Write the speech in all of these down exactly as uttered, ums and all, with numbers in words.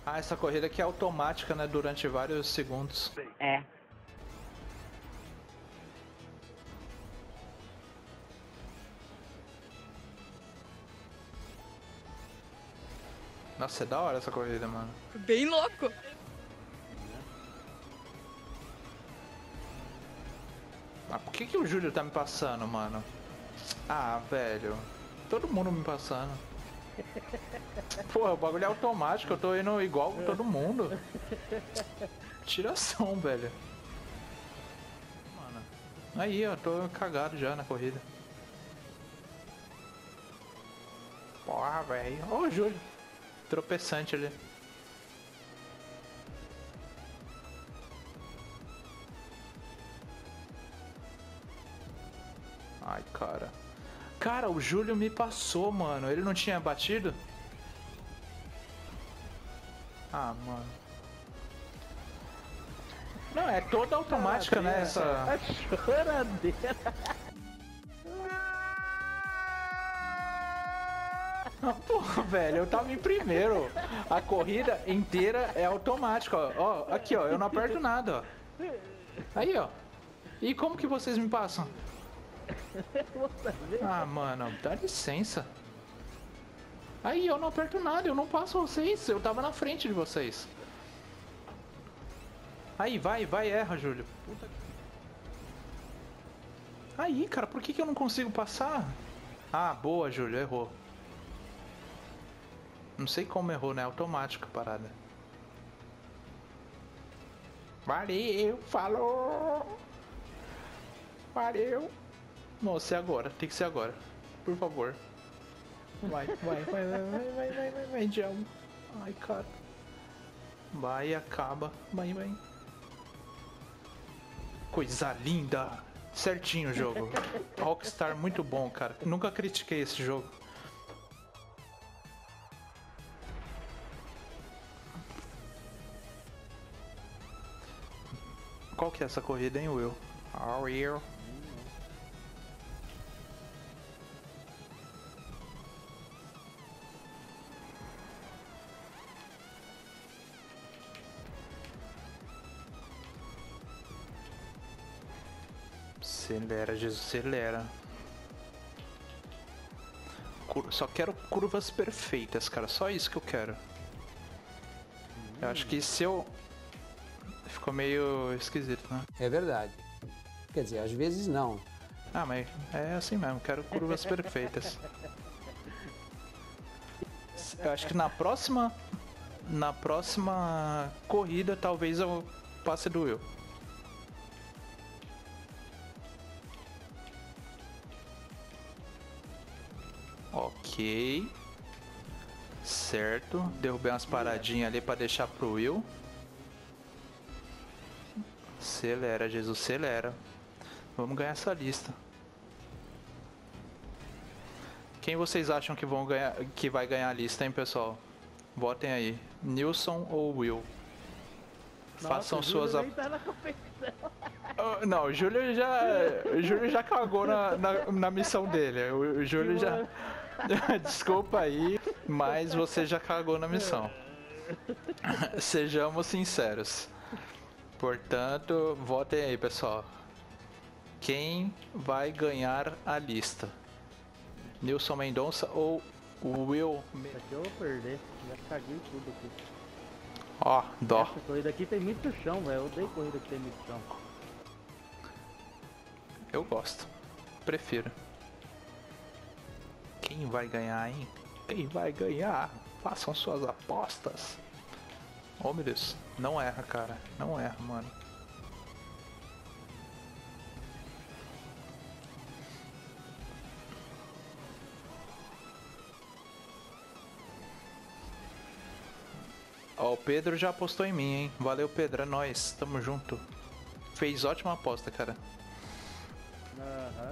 Ah, essa corrida aqui é automática, né? Durante vários segundos. É. Nossa, é da hora essa corrida, mano. Bem louco. Ah, por que que o Júlio tá me passando, mano? Ah, velho. Todo mundo me passando. Porra, o bagulho é automático, eu tô indo igual com todo mundo. Tiração, velho. Mano. Aí, ó, tô cagado já na corrida. Porra, velho. Ó o Júlio. Tropeçante ali. Ai, cara. Cara, o Júlio me passou, mano. Ele não tinha batido? Ah, mano. Não, é toda automática, né? Essa... A choradeira. Ah, porra, velho, eu tava em primeiro. A corrida inteira é automática, ó. Ó, aqui, ó, eu não aperto nada, ó. Aí, ó. E como que vocês me passam? Ah, mano, dá licença. Aí, eu não aperto nada, eu não passo vocês. Eu tava na frente de vocês. Aí, vai, vai, erra, Júlio. Puta... Aí, cara, por que que eu não consigo passar? Ah, boa, Júlio, errou. Não sei como errou, né? Automático a parada. Valeu, falou! Valeu! Nossa, é agora, tem que ser agora. Por favor. Vai, vai, vai, vai, vai, vai, vai, vai, vai, Diabo. Ai, cara. Vai, acaba. Vai, vai. Coisa linda! Certinho o jogo. Rockstar muito bom, cara. Nunca critiquei esse jogo. Qual que é essa corrida, hein, Will? Ah, Will. Acelera, Jesus, acelera. Cur- Só quero curvas perfeitas, cara. Só isso que eu quero. Eu acho que se eu... Ficou meio esquisito, né? É verdade. Quer dizer, às vezes não. Ah, mas é assim mesmo. Quero curvas perfeitas. Eu acho que na próxima... Na próxima corrida, talvez eu passe do Will. Ok. Certo. Derrubei umas paradinhas ali pra deixar pro Will. Acelera, Jesus, acelera. Vamos ganhar essa lista. Quem vocês acham que vão ganhar, que vai ganhar a lista, hein, pessoal? Votem aí. Nilson ou Will? Nossa, Façam o suas... Júlio ap- nem tá na competição. Ah, não, o Júlio já, o Júlio já cagou na, na, na missão dele. O, o Júlio já... Desculpa aí, mas você já cagou na missão. Sejamos sinceros. Portanto, votem aí, pessoal. Quem vai ganhar a lista? Nilson Mendonça ou Will? Isso aqui eu vou perder. Já caguei tudo aqui. Ó, dó. Essa corrida aqui tem muito chão, velho. Eu odeio corrida que tem muito chão. Eu gosto. Prefiro. Quem vai ganhar, hein? Quem vai ganhar? Façam suas apostas. Oh, meu Deus. Não erra, cara. Não erra, mano. Ó, o Pedro já apostou em mim, hein? Valeu, Pedro. É nóis. Tamo junto. Fez ótima aposta, cara. Aham.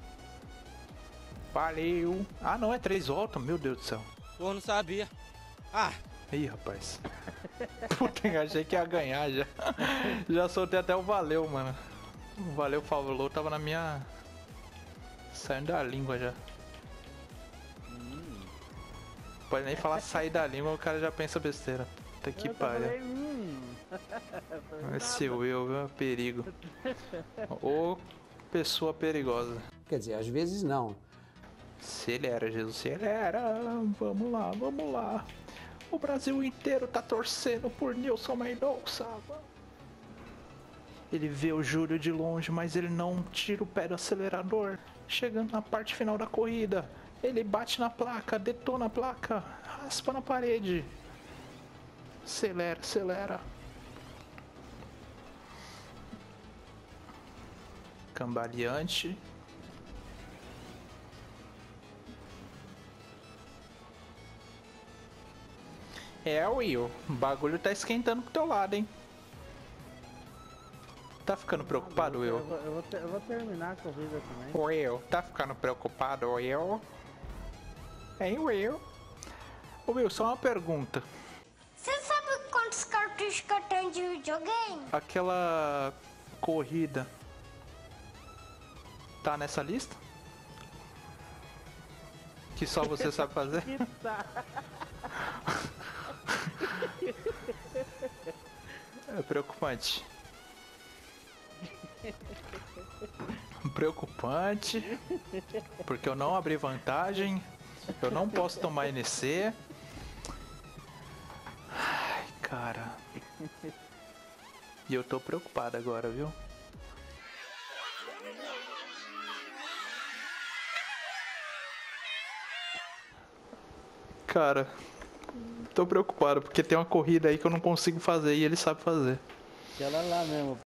Valeu. Ah, não. É três voltas. Meu Deus do céu. Pô, não sabia. Ah, Ih, rapaz. Puta, eu achei que ia ganhar já. Já soltei até o valeu, mano. O valeu falou, tava na minha... Saindo da língua já. Pode nem falar sair da língua, o cara já pensa besteira. Puta que Eu só pariu. falei, hum. Esse Will, viu? É perigo. Ô, pessoa perigosa. Quer dizer, às vezes não. Acelera, Jesus, acelera. Vamos lá, vamos lá. O Brasil inteiro tá torcendo por Nilson Mendonça. Ele vê o Júlio de longe, mas ele não tira o pé do acelerador. Chegando na parte final da corrida, ele bate na placa, detona a placa, raspa na parede. Acelera, acelera. Cambaleante. É, Will, o bagulho tá esquentando pro teu lado, hein? Tá ficando preocupado, eu, Will? vou, eu, vou, ter- eu vou terminar a corrida também. Will, tá ficando preocupado, Will? Hein, Will? Ô, Will, só uma pergunta. Você sabe quantos cartuchos que eu tenho de videogame? Aquela corrida tá nessa lista? Que só você sabe fazer? Que tá. É preocupante. Preocupante. Porque eu não abri vantagem. Eu não posso tomar N C. Ai, cara. E eu tô preocupado agora, viu? Cara, tô preocupado porque tem uma corrida aí que eu não consigo fazer e ele sabe fazer. Aquela lá mesmo.